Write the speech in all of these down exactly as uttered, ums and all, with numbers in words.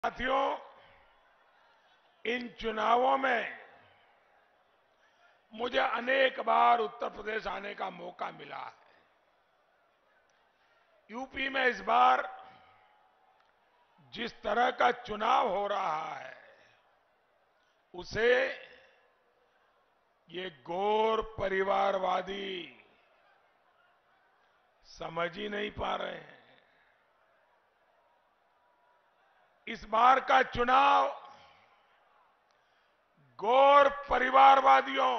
साथियों, इन चुनावों में मुझे अनेक बार उत्तर प्रदेश आने का मौका मिला है। यूपी में इस बार जिस तरह का चुनाव हो रहा है उसे ये गौर परिवारवादी समझ ही नहीं पा रहे हैं। इस बार का चुनाव गौर परिवारवादियों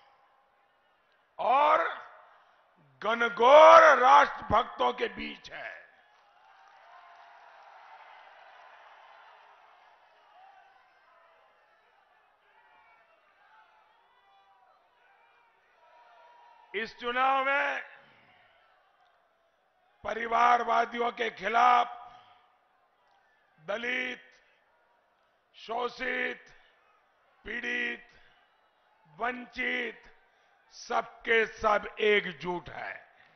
और घनघोर राष्ट्रभक्तों के बीच है। इस चुनाव में परिवारवादियों के खिलाफ दलित, शोषित, पीड़ित, वंचित सबके सब एकजुट है।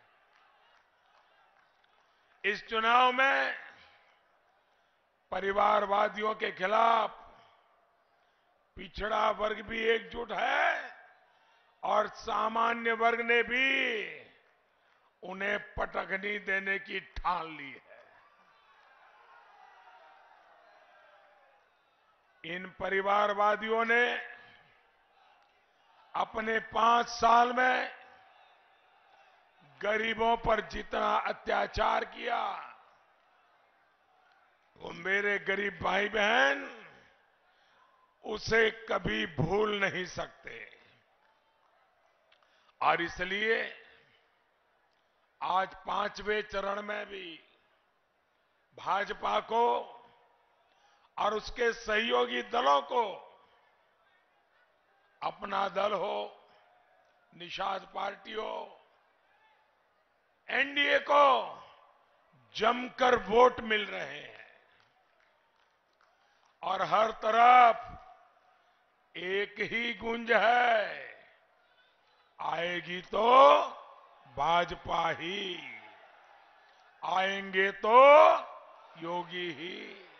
इस चुनाव में परिवारवादियों के खिलाफ पिछड़ा वर्ग भी एकजुट है और सामान्य वर्ग ने भी उन्हें पटखनी देने की ठान ली है। इन परिवारवादियों ने अपने पांच साल में गरीबों पर जितना अत्याचार किया वो मेरे गरीब भाई बहन उसे कभी भूल नहीं सकते। और इसलिए आज पांचवें चरण में भी भाजपा को और उसके सहयोगी दलों को, अपना दल हो, निषाद पार्टी हो, एनडीए को जमकर वोट मिल रहे हैं और हर तरफ एक ही गूंज है, आएगी तो भाजपा ही, आएंगे तो योगी ही।